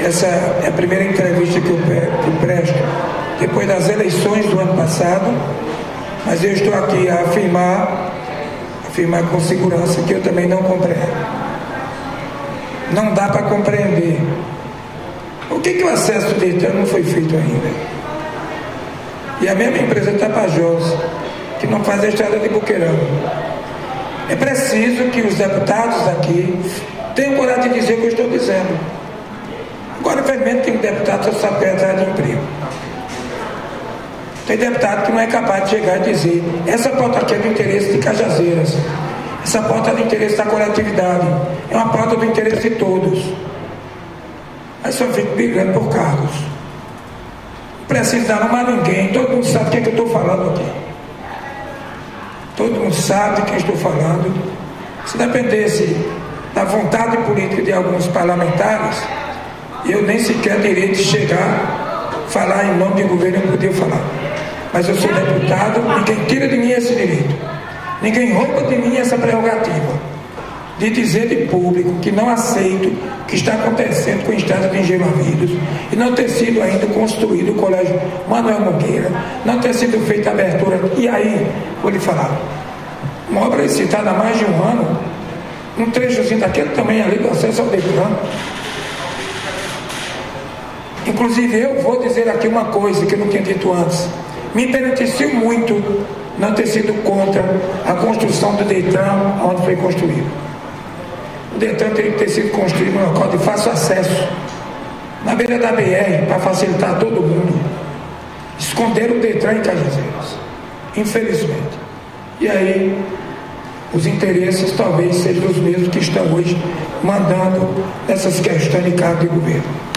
essa é a primeira entrevista que eu presto depois das eleições do ano passado, mas eu estou aqui a afirmar com segurança que eu também não compreendo. Não dá para compreender. Por que o acesso do Detran não foi feito ainda? E a mesma empresa Tapajós, que não faz a estrada de Boqueirão. É preciso que os deputados aqui tenham coragem de dizer o que eu estou dizendo. Agora, infelizmente, tem deputado que sabe atrás de emprego. Tem deputado que não é capaz de chegar e dizer: essa pauta aqui é do interesse de Cajazeiras, essa pauta é do interesse da coletividade, é uma pauta do interesse de todos. Aí só fico brigando por cargos. Não precisa dar nome a ninguém, todo mundo sabe o que é que eu estou falando aqui. Todo mundo sabe de quem estou falando. Se dependesse da vontade política de alguns parlamentares, eu nem sequer teria de chegar, falar em nome do governo, eu não podia falar. Mas eu sou deputado, ninguém tira de mim esse direito. Ninguém rouba de mim essa prerrogativa de dizer de público que não aceito o que está acontecendo com a estrada de Engenho Havidos e não ter sido ainda construído o colégio Manuel Nogueira, não ter sido feita a abertura. E aí, vou lhe falar, uma obra licitada há mais de um ano, um trechozinho daquele tamanho ali do acesso ao Detran. Inclusive, eu vou dizer aqui uma coisa que eu não tinha dito antes. Me beneficio muito não ter sido contra a construção do Detran onde foi construído. O Detran teria que ter sido construído num local de fácil acesso, na beira da BR, para facilitar todo mundo. Esconderam o Detran em Cajazeiras, infelizmente. E aí, os interesses talvez sejam os mesmos que estão hoje mandando essas questões de cargo de governo.